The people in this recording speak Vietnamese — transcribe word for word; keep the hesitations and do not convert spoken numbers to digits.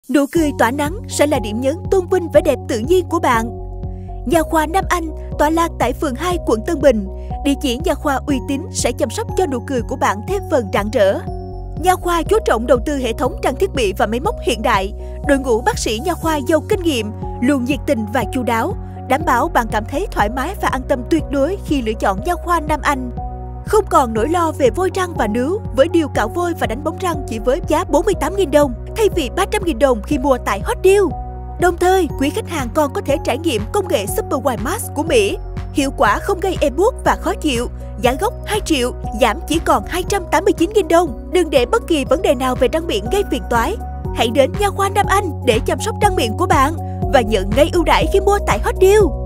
Nụ cười tỏa nắng sẽ là điểm nhấn tôn vinh vẻ đẹp tự nhiên của bạn. Nha khoa Nam Anh tọa lạc tại phường hai, quận Tân Bình. Địa chỉ nha khoa uy tín sẽ chăm sóc cho nụ cười của bạn thêm phần rạng rỡ. Nha khoa chú trọng đầu tư hệ thống trang thiết bị và máy móc hiện đại. Đội ngũ bác sĩ nha khoa giàu kinh nghiệm, luôn nhiệt tình và chu đáo, đảm bảo bạn cảm thấy thoải mái và an tâm tuyệt đối khi lựa chọn nha khoa Nam Anh. Không còn nỗi lo về vôi răng và nướu với điều cạo vôi và đánh bóng răng chỉ với giá bốn mươi tám nghìn đồng thay vì ba trăm nghìn đồng khi mua tại Hot Deal. Đồng thời, quý khách hàng còn có thể trải nghiệm công nghệ Super White Mask của Mỹ. Hiệu quả không gây ê buốt và khó chịu, giá gốc hai triệu, giảm chỉ còn hai trăm tám mươi chín nghìn đồng. Đừng để bất kỳ vấn đề nào về răng miệng gây phiền toái. Hãy đến nha khoa Nam Anh để chăm sóc răng miệng của bạn và nhận ngay ưu đãi khi mua tại Hot Deal.